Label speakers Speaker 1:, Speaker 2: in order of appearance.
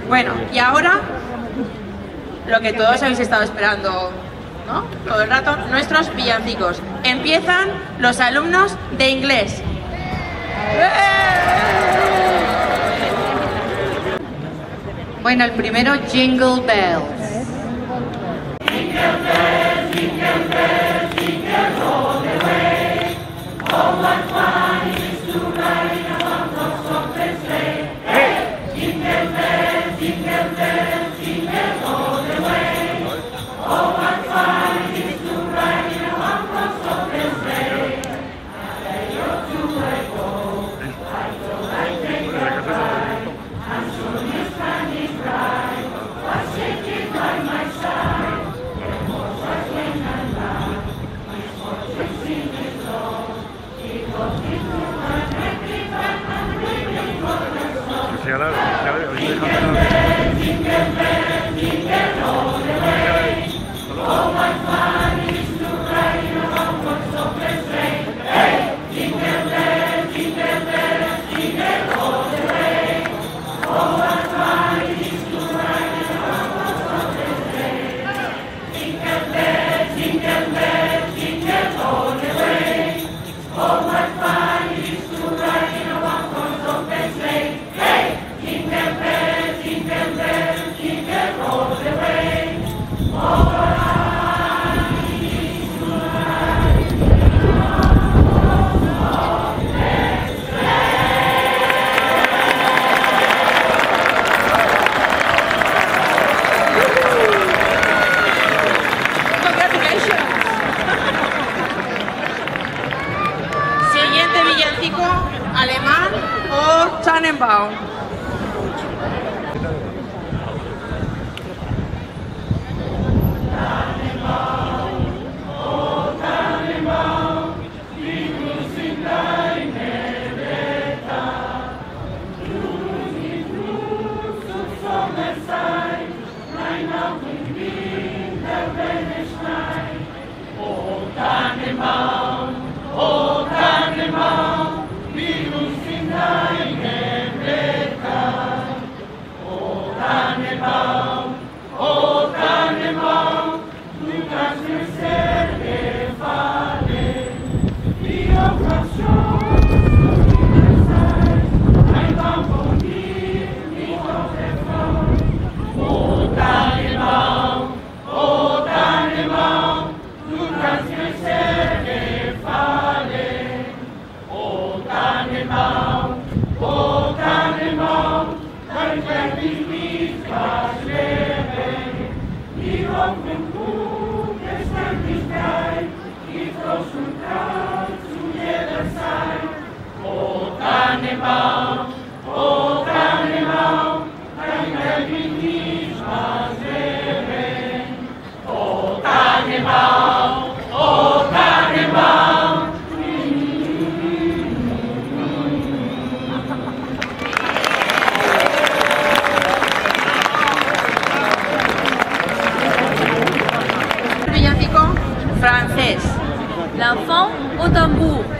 Speaker 1: Bueno, y ahora lo que todos habéis estado esperando, ¿no? Todo el rato, nuestros villancicos. Empiezan los alumnos de inglés. Bueno, el primero, Jingle Bells. Jingle bells, jingle bells, jingle all the way. Oh, what fun it is to ride in a one-horse open sleigh. Hey! Jingle bells, jingle bells, jingle all the way. Oh, what fun it is to ride in a one-horse open sleigh. I love to go, I go, I take a ride. I'm sure you're standing right, I'm shaking by my side. And more was when I laugh, my fortune singing low. It goes into my neck, it back, I'm waiting for the snow. Jingle bells, jingle bells, jingle all the way. Oh, what fun it is to ride in a one-horse open sleigh. Hey! Jingle bells, jingle bells, jingle all the way. Oh, what fun it is to ride in a one-horse open sleigh. Jingle bells, jingle bells, jingle all the way. Oh, what fun it is to ride in a one-horse open sleigh. Hey! Jingle bells, jingle bells, jingle all the way. Oh, what fun it is to ride in a one-horse open sleigh. Congratulations. Siguiente villancico, alemán o Tannenbaum.
Speaker 2: Francés. L'enfant au tambour.